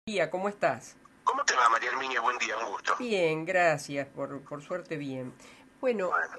¿Cómo estás? ¿Cómo te va, María Herminia? Buen día, un gusto. Bien, gracias, por suerte bien. Bueno, Bueno,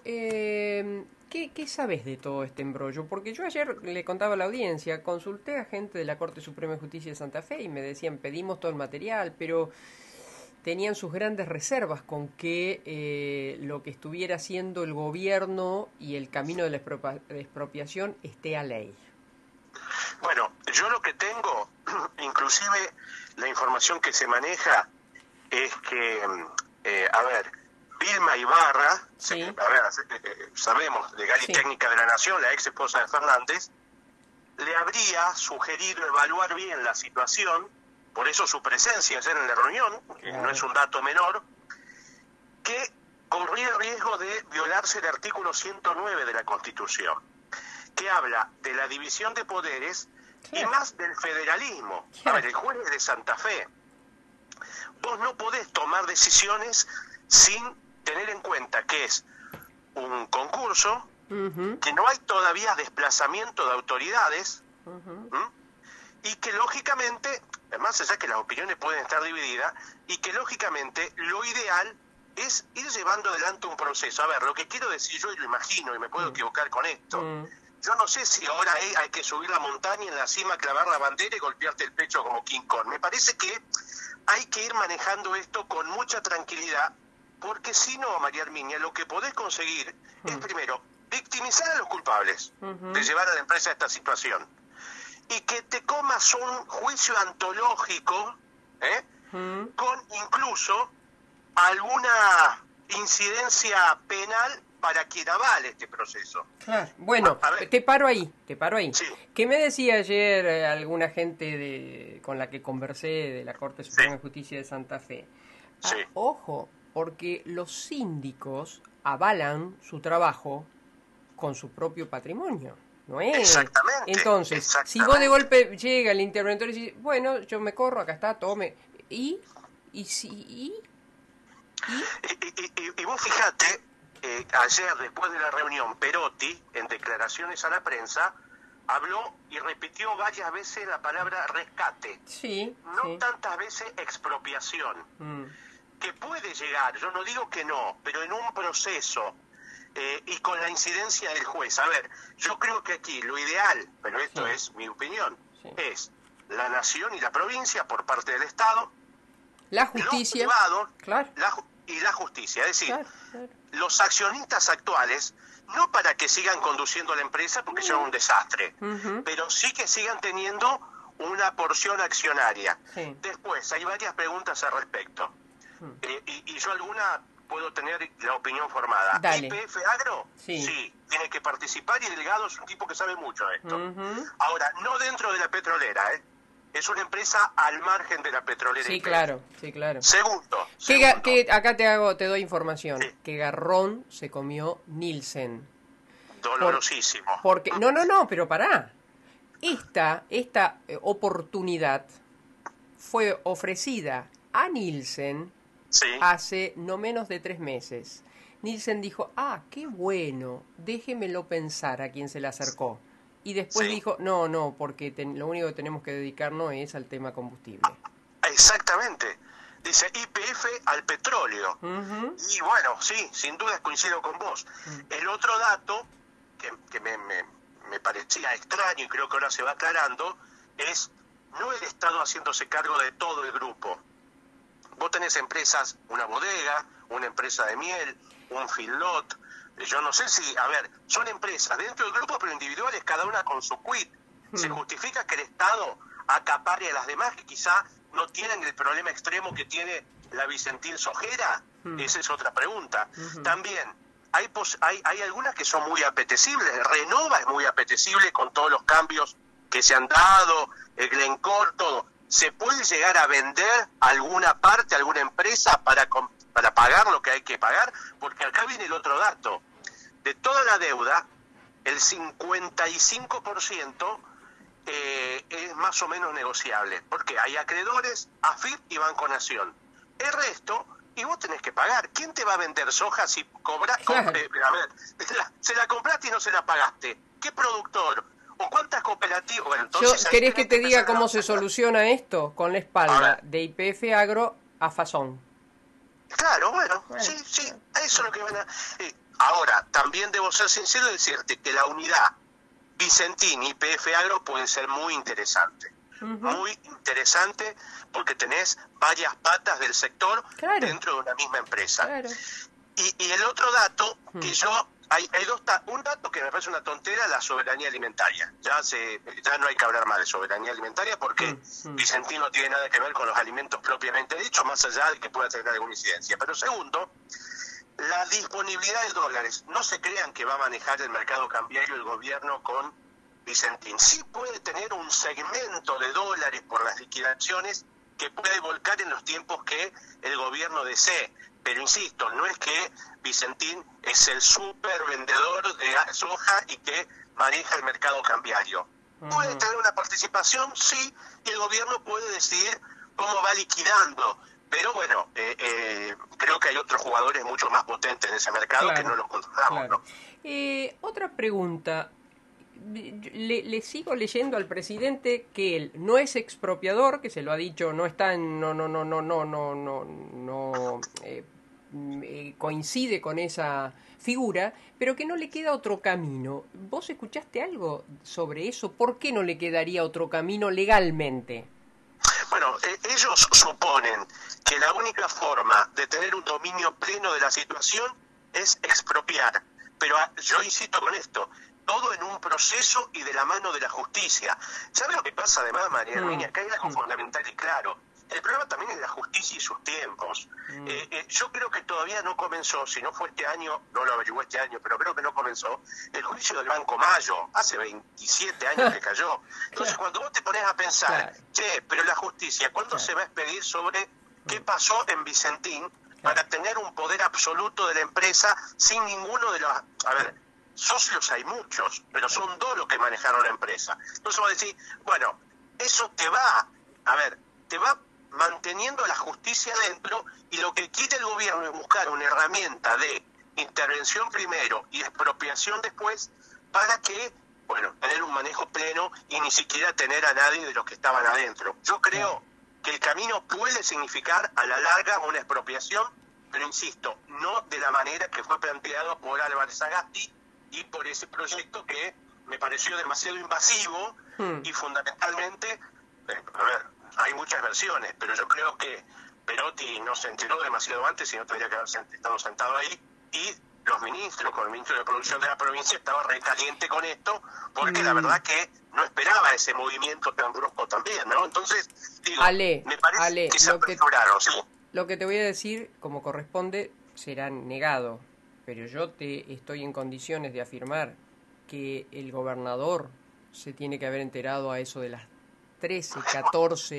¿qué sabes de todo este embrollo? Porque yo ayer le contaba a la audiencia, consulté a gente de la Corte Suprema de Justicia de Santa Fe y me decían, pedimos todo el material, pero tenían sus grandes reservas con que lo que estuviera haciendo el gobierno y el camino de la expropiación esté a ley. bueno, yo lo que tengo, inclusive la información que se maneja es que, a ver, Vilma Ibarra, Sí, a ver, sabemos, legal y sí, técnica de la Nación, la ex esposa de Fernández, le habría sugerido evaluar bien la situación, por eso su presencia ayer en la reunión, que no es claro. un dato menor, que corría el riesgo de violarse el artículo 109 de la Constitución, que habla de la división de poderes y Claro, más del federalismo. A ver, claro. el juez es de Santa Fe. Vos no podés tomar decisiones sin tener en cuenta que es un concurso, Ujú, que no hay todavía desplazamiento de autoridades, ujú. ¿m? Y que lógicamente, además allá que las opiniones pueden estar divididas, y que lógicamente lo ideal es ir llevando adelante un proceso. A ver, lo que quiero decir yo, y lo imagino, y me puedo Mm, equivocar con esto, mm. yo no sé si ahora hay que subir la montaña, en la cima clavar la bandera y golpearte el pecho como King Kong. Me parece que hay que ir manejando esto con mucha tranquilidad, porque si no, María Herminia, lo que podés conseguir es Mm, primero victimizar a los culpables de ujú, llevar a la empresa a esta situación y que te comas un juicio antológico, ¿eh? mm. Con incluso alguna incidencia penal para quien avale este proceso. Claro. Bueno, A ver, te paro ahí, te paro ahí. sí, ¿Qué me decía ayer alguna gente con la que conversé de la Corte sí, Suprema de Justicia de Santa Fe? sí, Ah, ojo, porque los síndicos avalan su trabajo con su propio patrimonio, ¿no es? exactamente, Entonces, si vos de exactamente. golpe llega el interventor y dice, bueno, yo me corro, acá está, tome, y, y si, y, Y vos fijate, ayer después de la reunión, Perotti, en declaraciones a la prensa, habló y repitió varias veces la palabra rescate, sí, no sí, tantas veces expropiación, mm, que puede llegar, yo no digo que no, pero en un proceso y con la incidencia del juez. A ver, yo creo que aquí lo ideal, pero esto sí, es mi opinión, sí. es la nación y la provincia por parte del Estado, La los justicia, privados claro, y la justicia. Es decir, claro, claro. los accionistas actuales, no para que sigan conduciendo la empresa porque No, son no. un desastre, Ujú, pero sí que sigan teniendo una porción accionaria. sí. Después, hay varias preguntas al respecto. Mm. Y yo alguna puedo tener la opinión formada. Dale, ¿YPF Agro? sí. Sí, tiene que participar y el delegado es un tipo que sabe mucho de esto. Ujú. Ahora, no dentro de la petrolera, ¿eh? Es una empresa al margen de la petrolera Sí, YPF. claro, sí, claro. Segundo, Acá te doy información. sí, Que Garrón se comió Nielsen. Por, dolorosísimo. porque, no, no, no, pero pará. Esta oportunidad fue ofrecida a Nielsen Sí, hace no menos de 3 meses. Nielsen dijo, ah, qué bueno, déjemelo pensar a quien se le acercó. Y después sí, dijo, no, no, porque lo único que tenemos que dedicarnos es al tema combustible. exactamente. Dice YPF al petróleo. Ujú, Y bueno, sí, sin duda coincido con vos. mm, El otro dato que me parecía extraño y creo que ahora se va aclarando es no el Estado haciéndose cargo de todo el grupo. Vos tenés empresas, una bodega, una empresa de miel, un feedlot. Yo no sé si, a ver, son empresas dentro del grupo pero individuales, cada una con su quit. ¿Se mm, justifica que el Estado acapare a las demás que quizá no tienen el problema extremo que tiene la Vicentín Sojera? mm, Esa es otra pregunta. ujú. También, hay algunas que son muy apetecibles. Renova es muy apetecible con todos los cambios que se han dado, el Glencore, todo. ¿Se puede llegar a vender alguna parte, alguna empresa para pagar lo que hay que pagar? Porque acá viene el otro dato. De toda la deuda, el 55% es más o menos negociable, porque hay acreedores, AFIP y Banco Nación. El resto, y vos tenés que pagar. ¿Quién te va a vender soja si Claro. a ver, se la compraste y no se la pagaste? ¿Qué productor? ¿O cuántas cooperativas? Bueno, entonces, ¿querés que te diga cómo se soluciona esto? Con la espalda de YPF Agro a Fasón. Claro, bueno, sí, eso es lo que van a... ahora, también debo ser sincero y decirte que la unidad Vicentín y YPF Agro pueden ser muy interesante. Muy interesante porque tenés varias patas del sector dentro de una misma empresa. Claro. Y el otro dato que hay un dato que me parece una tontera, la soberanía alimentaria. Ya no hay que hablar más de soberanía alimentaria porque Vicentín no tiene nada que ver con los alimentos propiamente dichos, más allá de que pueda tener alguna incidencia. Pero segundo, la disponibilidad de dólares. No se crean que va a manejar el mercado cambiario el gobierno con Vicentín. Sí puede tener un segmento de dólares por las liquidaciones que puede volcar en los tiempos que el gobierno desee. Pero insisto, no es que Vicentín es el super vendedor de soja y que maneja el mercado cambiario. Puede tener una participación, sí, y el gobierno puede decidir cómo va liquidando. Pero bueno, creo que hay otros jugadores mucho más potentes en ese mercado que no los controlamos. ¿No? Otra pregunta. Le sigo leyendo al presidente que él no es expropiador, que se lo ha dicho, no está en, coincide con esa figura, pero que no le queda otro camino. ¿Vos escuchaste algo sobre eso? ¿Por qué no le quedaría otro camino legalmente? Bueno, ellos suponen que la única forma de tener un dominio pleno de la situación es expropiar, pero yo insisto con esto, todo en un proceso y de la mano de la justicia. ¿Sabe lo que pasa además, María Herminia? Acá hay algo fundamental y claro. El problema también es la justicia y sus tiempos. Yo creo que todavía no comenzó, si no fue este año, no lo averigué este año, pero creo que no comenzó, el juicio del Banco Mayo. Hace 27 años que cayó. Entonces, cuando vos te pones a pensar, pero la justicia, ¿cuándo se va a expedir sobre qué pasó en Vicentín para tener un poder absoluto de la empresa sin ninguno de los... A ver, socios hay muchos, pero son dos los que manejaron la empresa. Entonces vos decís, bueno, eso te va manteniendo la justicia dentro, y lo que quiere el gobierno es buscar una herramienta de intervención primero y expropiación después para que, bueno, tener un manejo pleno y ni siquiera tener a nadie de los que estaban adentro. Yo creo que el camino puede significar a la larga una expropiación, pero insisto, no de la manera que fue planteado por Álvarez Sagasti y por ese proyecto que me pareció demasiado invasivo y fundamentalmente, hay muchas versiones, pero yo creo que Perotti no se enteró demasiado antes y no tendría que haber estado sentado ahí, y los ministros, con el ministro de Producción de la provincia, estaba recaliente con esto, porque la verdad que no esperaba ese movimiento tan brusco también, ¿no? Entonces, digo, me parece que se apresuraron, ¿sí? Lo que te voy a decir, como corresponde, será negado, pero yo te estoy en condiciones de afirmar que el gobernador se tiene que haber enterado a eso de las 13, 14,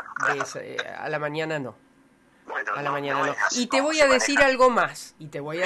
a la mañana no. Bueno, a la mañana no. Y te voy a decir algo más,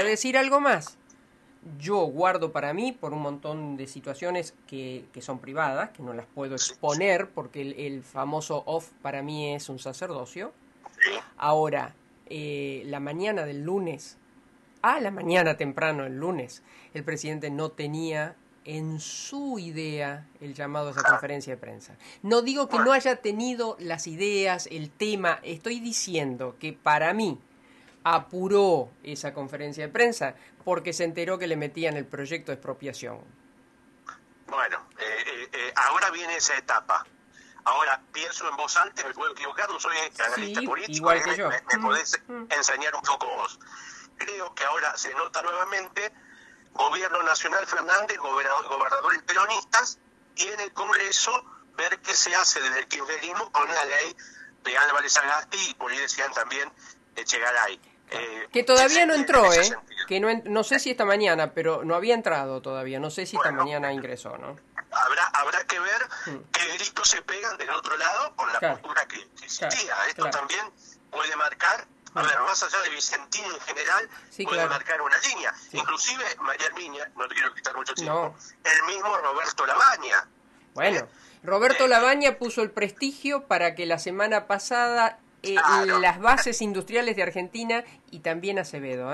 Yo guardo para mí, por un montón de situaciones que son privadas, que no las puedo exponer, porque el famoso off para mí es un sacerdocio. Ahora, la mañana del lunes, la mañana temprano el lunes, el presidente no tenía en su idea el llamado a esa conferencia de prensa. No digo que no haya tenido las ideas, el tema, estoy diciendo que para mí apuró esa conferencia de prensa porque se enteró que le metían el proyecto de expropiación. Bueno, ahora viene esa etapa. Ahora pienso en voz alta, me puedo equivocar, no soy analista político, igual que yo. Me podés enseñar un poco vos. Creo que ahora se nota nuevamente Gobierno Nacional Fernández, gobernadores peronistas, y en el Congreso ver qué se hace desde el kirchnerismo con la ley de Álvarez Sagasti y por ahí decían también Echegaray. Que todavía no entró, que no sé si esta mañana, pero no había entrado todavía, no sé si esta mañana ingresó, ¿no? Habrá que ver qué gritos se pegan del otro lado con la postura que existía. Esto también puede marcar, más allá de Vicentín en general, puede marcar una línea. Inclusive, María Herminia, no te quiero quitar mucho tiempo, el mismo Roberto Labaña. Bueno, Roberto Labaña puso el prestigio para que la semana pasada las bases industriales de Argentina, y también Acevedo,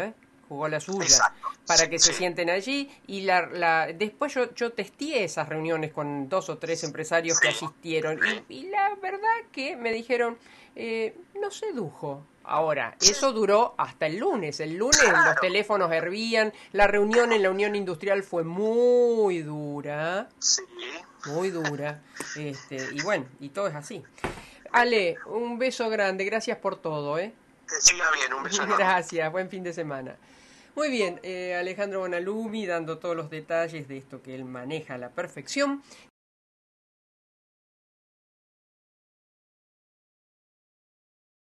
jugó la suya, Exacto. para que se Sí. sienten allí. Y después yo testeé esas reuniones con 2 o 3 empresarios que Sí. asistieron. Sí. Y la verdad que me dijeron, no sedujo. Ahora, Sí. eso duró hasta el lunes. El lunes los Claro. teléfonos hervían. La reunión en la Unión Industrial fue muy dura. Sí. Muy dura. Y bueno, y todo es así. Ale, un beso grande. Gracias por todo, ¿eh? Que siga bien, un beso enorme. Gracias. Buen fin de semana. Muy bien, Alejandro Bonalumi dando todos los detalles de esto que él maneja a la perfección.